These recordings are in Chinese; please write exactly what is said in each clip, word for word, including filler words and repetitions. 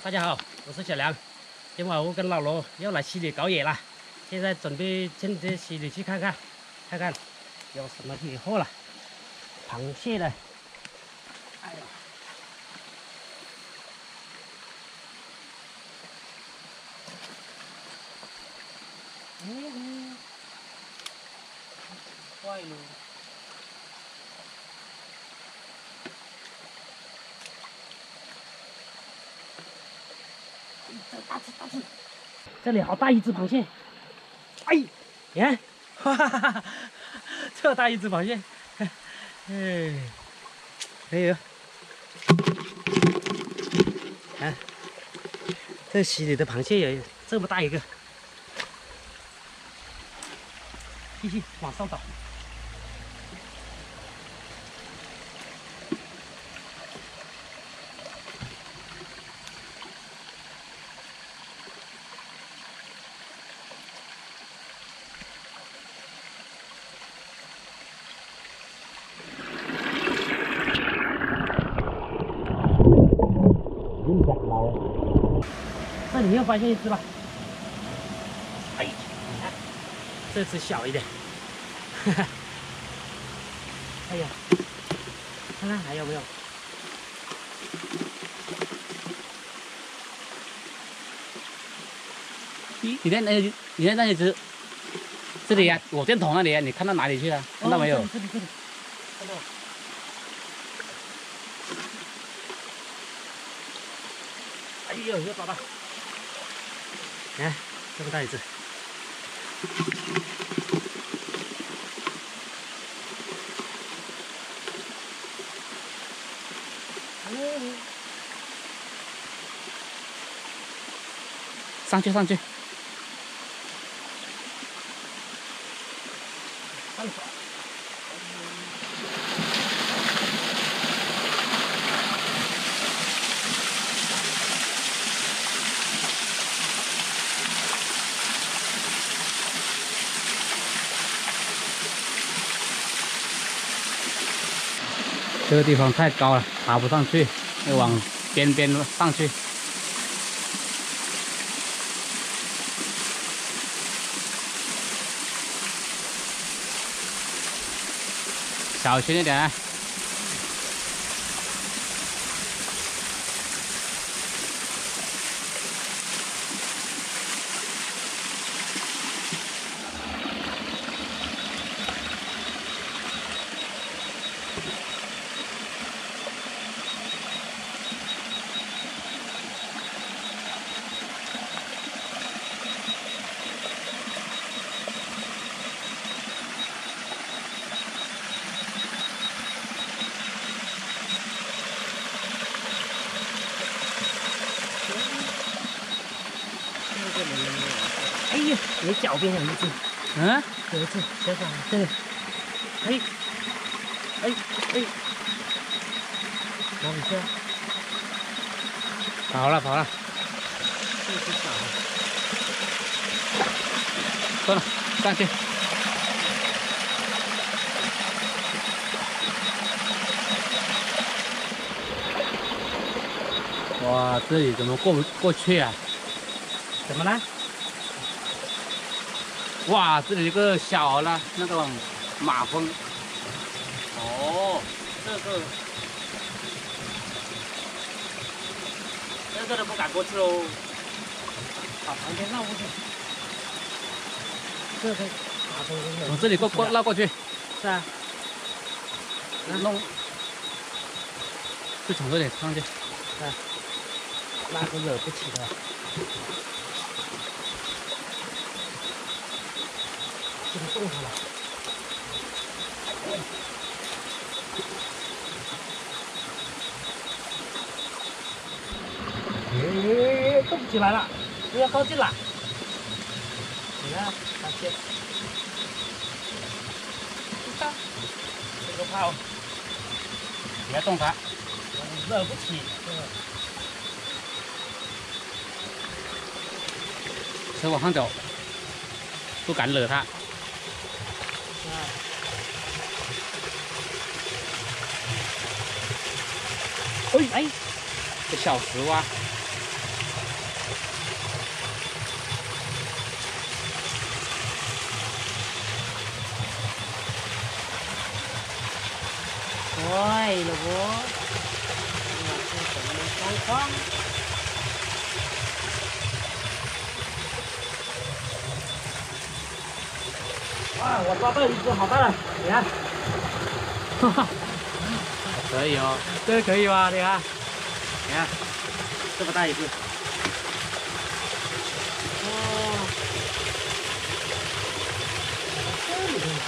大家好，我是小梁。今晚我跟老罗又来溪里搞野了，现在准备进这溪里去看看，看看有什么野货了。螃蟹了，哎呀，嗯，坏了。 大只大只，这里好大一只螃蟹！哎，你看，哈哈哈哈，这大一只螃蟹，哎，哎呦，看，这溪里的螃蟹有这么大一个，继续往上找。 这里面发现一只吧？哎，你看，这只小一点，哈哈。哎呀，看看还有没有？ 你你在那你在那里只这里呀、啊，我电筒那里、啊，你看到哪里去了？看到没有？ 哦、这里这里，看到了。哎呦，又抓到！你看这么大一只。嗯、 上去上去。 上去。 这个地方太高了，爬不上去，要往边边上去。小心一点啊！ 哎呀，你脚边有一只， 嗯， 有一只，小小这里，哎，哎哎，哪里去啊？ 跑了跑了， 这只小的， 算了，上去。哇，这里怎么过不过去啊？ 怎么了？ 哇，这里有个小了那种马蜂。 哦，这个，这个都不敢过去喽，把旁边绕过去。这个马蜂从这里过过绕过去。 是啊， 弄，就从这里上去。 啊，那个惹不起的。这个动它了。哎，动起来了，不要靠近了。你看，发现，看，这个炮， 别动它， 惹不起。 先往上走，不敢惹它。哎哎，这小石蛙， 对了不？这是什么状况？哇，我抓到一只好大的，你看，哈哈， 可以哦， 这个可以吧？你看，你看，这么大一只。哦，这里头来了。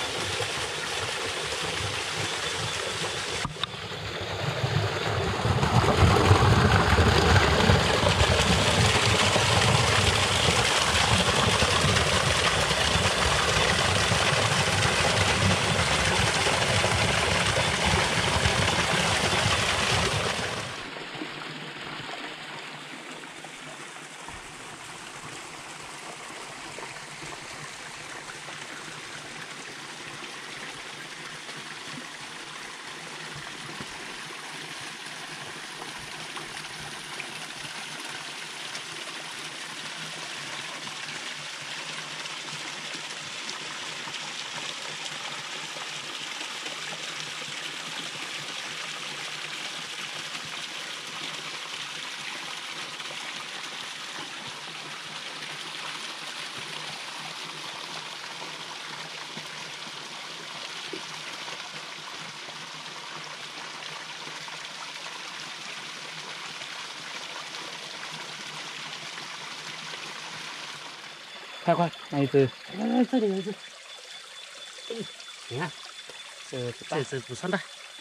快快，那一只， 哎，这里有一只。哎，你看， 这这只不算大。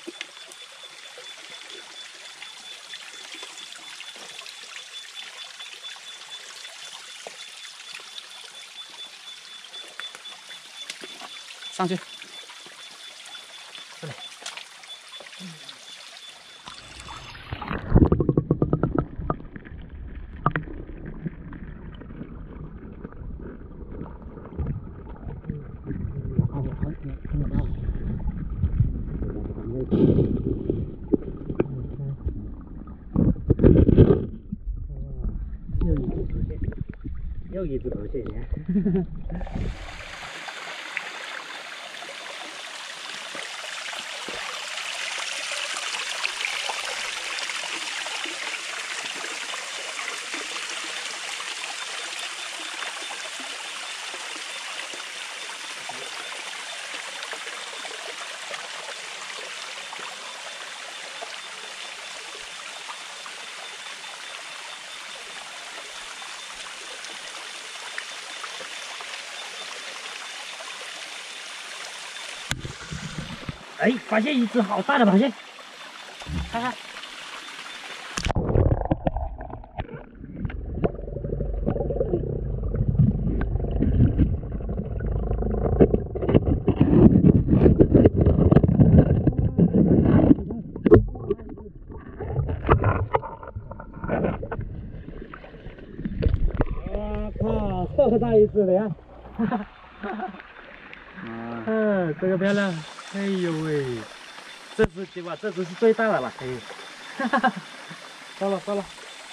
上去。 这里。又一只螃蟹，你看。哎，发现一只好大的螃蟹，看看。我靠，这么大一只，你看。哈哈哈哈。嗯，这个漂亮。哎呦喂，这只对吧？这只是最大的了，可以。哈哈哈，到了到了。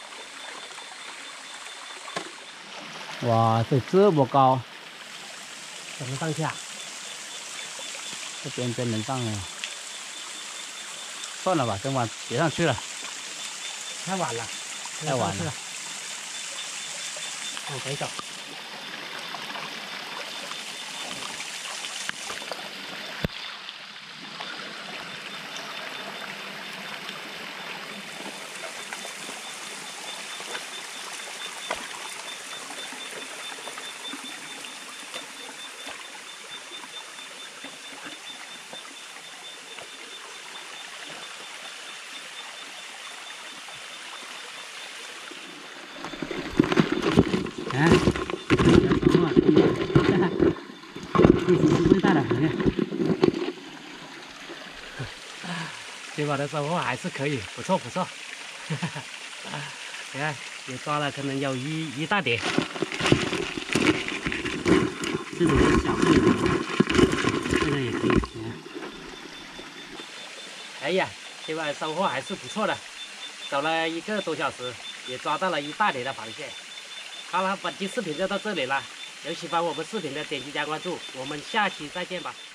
哇，这这么高， 怎么上去啊？ 这边真能上啊！算了吧，今晚别上去了， 太晚了， 太晚了。 往回走。 哎，要走啊！这只是最大的螃蟹。 结果的收获还是可以，不错不错。你看，也抓了可能有一一大点。这种是小个的，这个也可以。你看，哎呀，结果收获还是不错的，走了一个多小时，也抓到了一大点的螃蟹。好了，本期视频就到这里了。有喜欢我们视频的，点击加关注，我们下期再见吧。